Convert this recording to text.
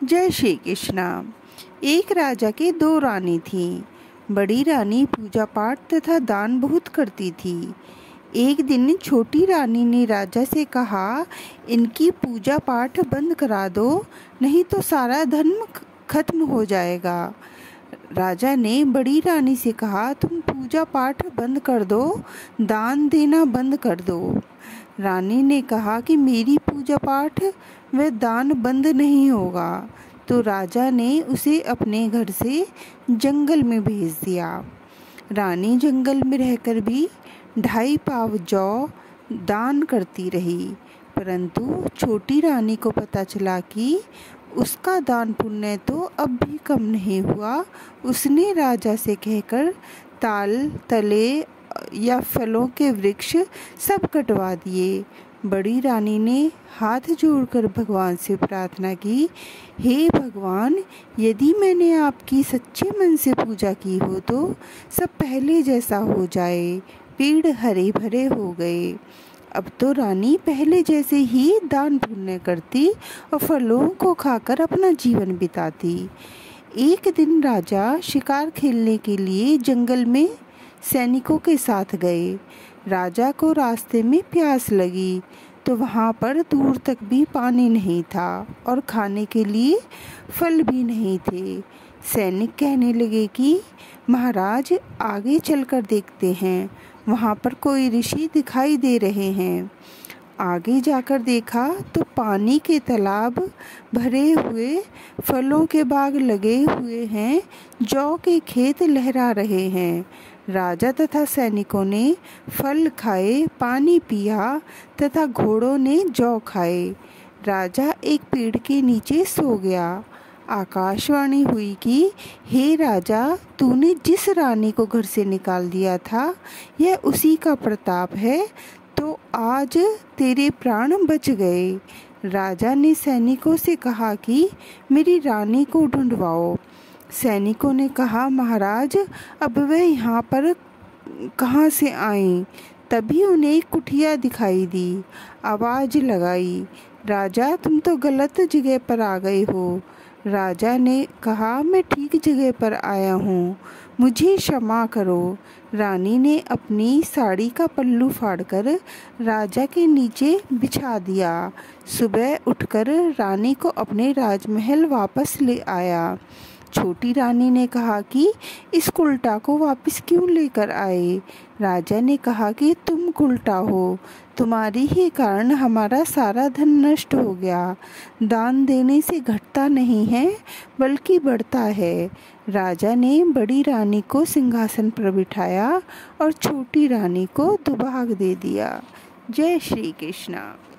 जय श्री कृष्णा। एक राजा के दो रानी थीं। बड़ी रानी पूजा पाठ तथा दान बहुत करती थी। एक दिन छोटी रानी ने राजा से कहा, इनकी पूजा पाठ बंद करा दो, नहीं तो सारा धर्म खत्म हो जाएगा। राजा ने बड़ी रानी से कहा, तुम पूजा पाठ बंद कर दो, दान देना बंद कर दो। रानी ने कहा कि मेरी पूजा पाठ व दान बंद नहीं होगा। तो राजा ने उसे अपने घर से जंगल में भेज दिया। रानी जंगल में रहकर भी 2.5 पाव जौ दान करती रही, परंतु छोटी रानी को पता चला कि उसका दान पुण्य तो अब भी कम नहीं हुआ। उसने राजा से कहकर ताल तले या फलों के वृक्ष सब कटवा दिए। बड़ी रानी ने हाथ जोड़कर भगवान से प्रार्थना की, हे भगवान, यदि मैंने आपकी सच्चे मन से पूजा की हो तो सब पहले जैसा हो जाए। पेड़ हरे भरे हो गए। अब तो रानी पहले जैसे ही दान पुण्य करती और फलों को खाकर अपना जीवन बिताती। एक दिन राजा शिकार खेलने के लिए जंगल में सैनिकों के साथ गए। राजा को रास्ते में प्यास लगी तो वहाँ पर दूर तक भी पानी नहीं था और खाने के लिए फल भी नहीं थे। सैनिक कहने लगे कि महाराज, आगे चलकर देखते हैं, वहाँ पर कोई ऋषि दिखाई दे रहे हैं। आगे जाकर देखा तो पानी के तालाब भरे हुए, फलों के बाग लगे हुए हैं, जौ के खेत लहरा रहे हैं। राजा तथा सैनिकों ने फल खाए, पानी पिया तथा घोड़ों ने जौ खाए। राजा एक पेड़ के नीचे सो गया। आकाशवाणी हुई कि हे राजा, तूने जिस रानी को घर से निकाल दिया था, यह उसी का प्रताप है, तो आज तेरे प्राण बच गए। राजा ने सैनिकों से कहा कि मेरी रानी को ढूंढवाओ। सैनिकों ने कहा, महाराज, अब वह यहाँ पर कहाँ से आई? तभी उन्हें एक कुटिया दिखाई दी। आवाज़ लगाई, राजा, तुम तो गलत जगह पर आ गए हो। राजा ने कहा, मैं ठीक जगह पर आया हूँ, मुझे क्षमा करो। रानी ने अपनी साड़ी का पल्लू फाड़कर राजा के नीचे बिछा दिया। सुबह उठकर रानी को अपने राजमहल वापस ले आया। छोटी रानी ने कहा कि इस उल्टा को वापस क्यों लेकर आए? राजा ने कहा कि तुम उल्टा हो, तुम्हारी ही कारण हमारा सारा धन नष्ट हो गया। दान देने से घटता नहीं है बल्कि बढ़ता है। राजा ने बड़ी रानी को सिंहासन पर बिठाया और छोटी रानी को दुभाग दे दिया। जय श्री कृष्णा।